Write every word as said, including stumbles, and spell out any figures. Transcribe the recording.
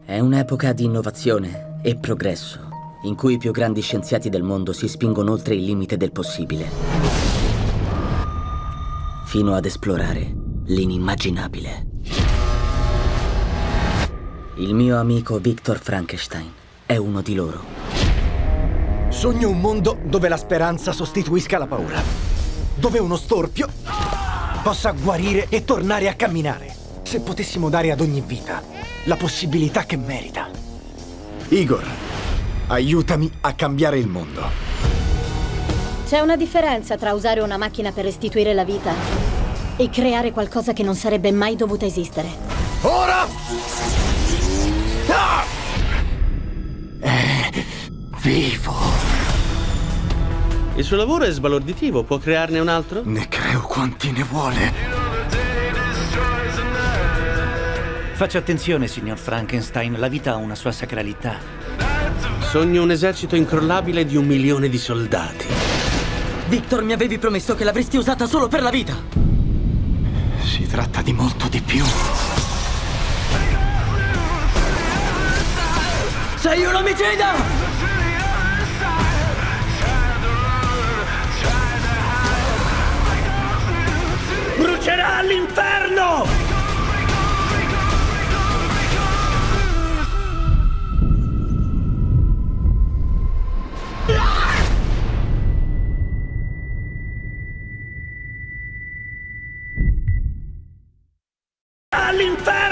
È un'epoca di innovazione e progresso, in cui i più grandi scienziati del mondo si spingono oltre il limite del possibile, fino ad esplorare l'inimmaginabile. Il mio amico Victor Frankenstein è uno di loro. Sogno un mondo dove la speranza sostituisca la paura. Dove uno storpio possa guarire e tornare a camminare. Se potessimo dare ad ogni vita la possibilità che merita. Igor, aiutami a cambiare il mondo. C'è una differenza tra usare una macchina per restituire la vita e creare qualcosa che non sarebbe mai dovuta esistere. Ora! Ah! È vivo. Il suo lavoro è sbalorditivo, può crearne un altro? Ne creo quanti ne vuole. Faccia attenzione, signor Frankenstein, la vita ha una sua sacralità. Sogno un esercito incrollabile di un milione di soldati. Victor, mi avevi promesso che l'avresti usata solo per la vita. Si tratta di molto di più. Sei un omicida! Brucerà all'inferno! All'inferno!